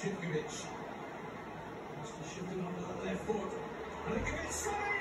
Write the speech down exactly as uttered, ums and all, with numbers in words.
Shifting onto the left foot. And they give it straight.